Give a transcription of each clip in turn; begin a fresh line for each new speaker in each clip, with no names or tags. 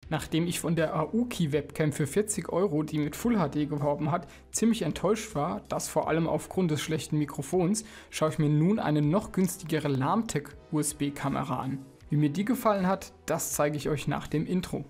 Nachdem ich von der Aoki Webcam für 40 Euro, die mit Full HD geworben hat, ziemlich enttäuscht war, das vor allem aufgrund des schlechten Mikrofons, schaue ich mir nun eine noch günstigere Lamtec USB-Kamera an. Wie mir die gefallen hat, das zeige ich euch nach dem Intro.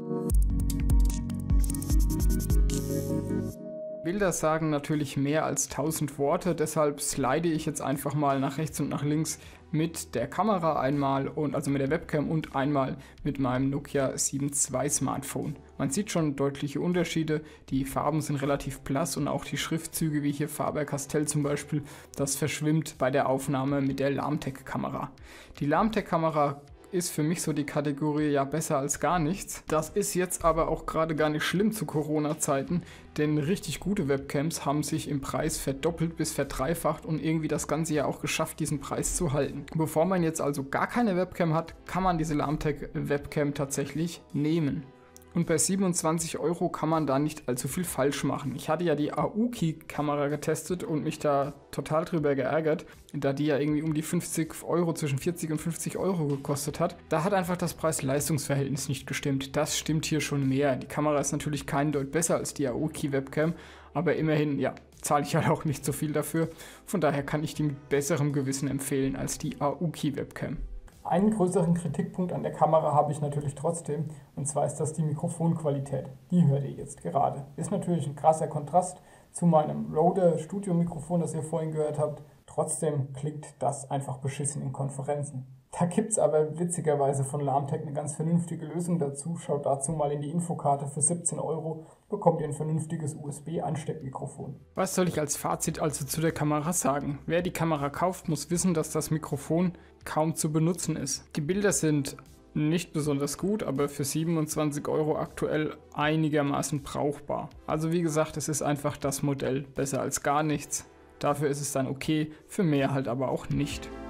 Bilder sagen natürlich mehr als 1000 Worte, deshalb slide ich jetzt einfach mal nach rechts und nach links mit der Kamera einmal und also mit der Webcam und einmal mit meinem Nokia 7 II Smartphone. Man sieht schon deutliche Unterschiede, die Farben sind relativ blass und auch die Schriftzüge wie hier Faber-Castell zum Beispiel, das verschwimmt bei der Aufnahme mit der Lamtec Kamera. Die Lamtec Kamera ist für mich so die Kategorie ja besser als gar nichts. Das ist jetzt aber auch gerade gar nicht schlimm zu Corona-Zeiten, denn richtig gute Webcams haben sich im Preis verdoppelt bis verdreifacht und irgendwie das ganze Jahr auch geschafft, diesen Preis zu halten. Bevor man jetzt also gar keine Webcam hat, kann man diese Lamtec Webcam tatsächlich nehmen. Und bei 27 Euro kann man da nicht allzu viel falsch machen. Ich hatte ja die Aoki-Kamera getestet und mich da total drüber geärgert, da die ja irgendwie um die 50 Euro, zwischen 40 und 50 Euro gekostet hat. Da hat einfach das Preis-Leistungs-Verhältnis nicht gestimmt. Das stimmt hier schon mehr. Die Kamera ist natürlich kein Deut besser als die Aoki-Webcam, aber immerhin, ja, zahle ich halt auch nicht so viel dafür. Von daher kann ich die mit besserem Gewissen empfehlen als die Aoki-Webcam. Einen größeren Kritikpunkt an der Kamera habe ich natürlich trotzdem, und zwar ist das die Mikrofonqualität. Die hört ihr jetzt gerade. Ist natürlich ein krasser Kontrast zu meinem Rode Studio-Mikrofon, das ihr vorhin gehört habt. Trotzdem klingt das einfach beschissen in Konferenzen. Da gibt es aber witzigerweise von Lamtec eine ganz vernünftige Lösung dazu. Schaut dazu mal in die Infokarte. Für 17 Euro bekommt ihr ein vernünftiges USB-Ansteckmikrofon. Was soll ich als Fazit also zu der Kamera sagen? Wer die Kamera kauft, muss wissen, dass das Mikrofon kaum zu benutzen ist. Die Bilder sind nicht besonders gut, aber für 27 Euro aktuell einigermaßen brauchbar. Also wie gesagt, es ist einfach das Modell, besser als gar nichts. Dafür ist es dann okay, für mehr halt aber auch nicht.